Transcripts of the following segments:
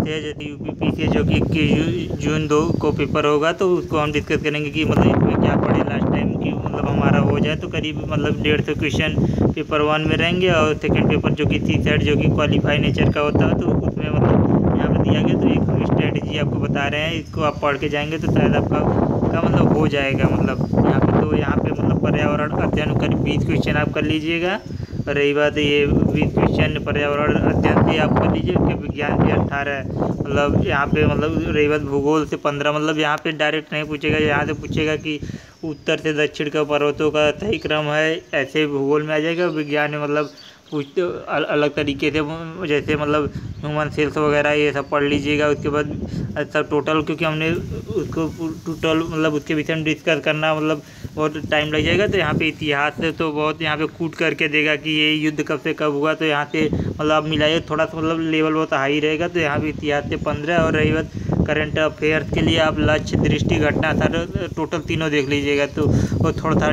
करते हैं। जैसे यूपीपीसीएस जो कि 21 जून 2 को पेपर होगा, तो उसको हम डिस्कस करेंगे कि मतलब इसमें क्या पढ़े लास्ट टाइम की मतलब हमारा हो जाए। तो करीब मतलब 150 क्वेश्चन पेपर 1 में रहेंगे, और सेकंड पेपर जो कि सीसेट जो कि क्वालिफाई नेचर का होता है, तो उसमें मतलब यहाँ पर दिया गया। तो एक हम स्ट्रेटजी आपको बता रहे हैं, इसको आप पढ़ के जाएंगे तो शायद आपका मतलब हो जाएगा। मतलब यहाँ पे मतलब पर्यावरण अध्ययन करीब 20 क्वेश्चन आप कर लीजिएगा। रही बात ये 20 क्वेश्चन पर्यावरण अध्ययन से आप कर लीजिए, उसके विज्ञान से 18 मतलब यहाँ पे मतलब रही बात भूगोल से 15। मतलब यहाँ पे डायरेक्ट नहीं पूछेगा, यहाँ से पूछेगा कि उत्तर से दक्षिण का पर्वतों का सही क्रम है, ऐसे भूगोल में आ जाएगा। विज्ञान में मतलब पूछते अलग तरीके से, जैसे मतलब ह्यूमन सेल्स वगैरह ये सब पढ़ लीजिएगा। उसके बाद सब टोटल, क्योंकि हमने उसको टोटल मतलब उसके विषय में डिस्कस करना मतलब बहुत टाइम लग जाएगा। तो यहाँ पे इतिहास से तो बहुत यहाँ पे कूट करके देगा कि ये युद्ध कब से कब हुआ, तो यहाँ से मतलब आप मिलाइए थोड़ा सा मतलब लेवल बहुत हाई रहेगा। तो यहाँ पे इतिहास से 15, और रही बात करंट अफेयर्स के लिए आप लक्ष्य, दृष्टि, घटना सारे टोटल तीनों देख लीजिएगा। तो वो थोड़ा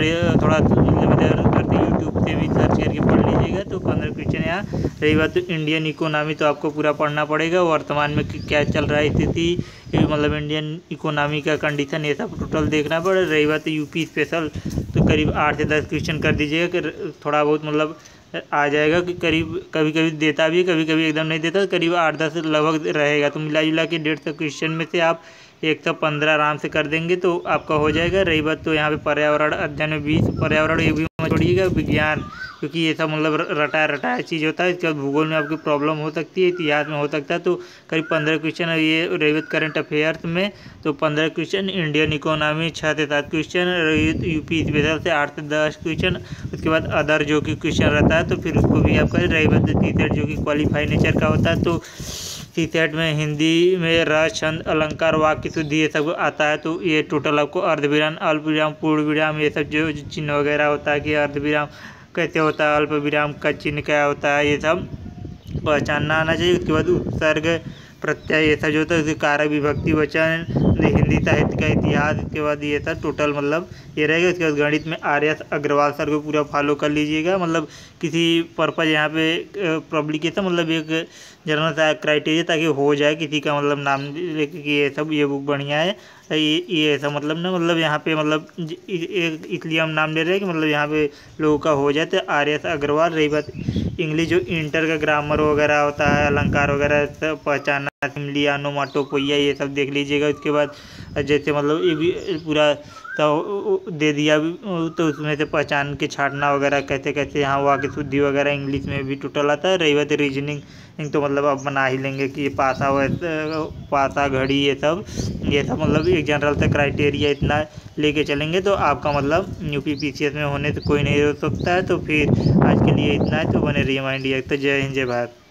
यूट्यूब से भी सर्च करके पढ़ लीजिएगा। तो 15 क्वेश्चन यहाँ। रही बात तो इंडियन इकोनॉमी तो आपको पूरा पढ़ना पड़ेगा, वर्तमान में क्या चल रहा है स्थिति, मतलब इंडियन इकोनॉमी का कंडीशन, ये सब टोटल देखना पड़े। रही बात यूपी स्पेशल, तो करीब 8 से 10 क्वेश्चन कर दीजिएगा कि थोड़ा बहुत मतलब आ जाएगा। कि करीब कभी कभी देता भी, कभी कभी एकदम नहीं देता, करीब 8-10 लगभग रहेगा। तो मिला जुला के 150 क्वेश्चन में से आप 115 आराम से कर देंगे तो आपका हो जाएगा। रही बात तो यहाँ पे पर्यावरण अध्ययन में 20, पर्यावरण ये भी मत छोड़िएगा, विज्ञान, क्योंकि ये सब मतलब रटाया चीज़ होता है। इसके बाद भूगोल में आपकी प्रॉब्लम हो सकती है, इतिहास में हो सकता है। तो करीब 15 क्वेश्चन है ये। रही बात करंट अफेयर्स में तो 15 क्वेश्चन, इंडियन इकोनॉमी 6 से 7 क्वेश्चन, यूपी स्पेशल से 8 से 10 क्वेश्चन। उसके बाद अदर जो कि क्वेश्चन रहता है, तो फिर उसको भी आप करें। रही बात सीसेट जो कि क्वालिफाई नेचर का होता है, तो सीसेट में हिंदी में रस, छंद, अलंकार, वाक्य शुद्धि ये सब आता है। तो ये टोटल आपको अर्धविराम, अल्पविराम, पूर्ण विराम, ये सब जो चिन्ह वगैरह होता है कि अर्धविराम कैसे होता है, अल्प विराम का चिन्ह क्या होता है, ये सब पहचानना आना चाहिए। उसके बाद उपसर्ग, प्रत्यय, ये सब जो होता है, उसके कारक, विभक्ति, वचन, हिंदी साहित्य का इतिहास, इसके बाद ये सब टोटल मतलब ये रहेगा। इसके बाद गणित में आर्यस अग्रवाल सर को पूरा फॉलो कर लीजिएगा। मतलब किसी पर्पज यहाँ पे पब्लिकेशन मतलब एक जनरल सा क्राइटेरिया, ताकि हो जाए किसी का मतलब नाम लेके कि ये सब ये बुक बढ़िया है, ये ऐसा मतलब ना, मतलब यहाँ पे मतलब इसलिए हम नाम ले रहे हैं कि मतलब यहाँ पे लोगों का हो जाए। तो आर्यस अग्रवाल। रही बात इंग्लिश जो इंटर का ग्रामर वगैरह होता है, अलंकार वगैरह सब पहचानना, सिमली, ओनोमाटोपोइया, ये सब देख लीजिएगा। उसके बाद जैसे मतलब ये भी पूरा तो दे दिया, तो उसमें से पहचान के छाटना वगैरह कैसे कैसे, यहाँ वाक्य शुद्धि वगैरह इंग्लिश में भी टोटल आता है। रही बात रीजनिंग तो मतलब आप बना ही लेंगे कि पासा पासा, घड़ी, ये सब मतलब एक जनरल सा क्राइटेरिया इतना लेके चलेंगे तो आपका मतलब यूपीपीसीएस में होने से कोई नहीं रोक सकता है। तो फिर आज के लिए इतना है। तो बने रहिए माइंड। तो जय हिंद, जय भारत।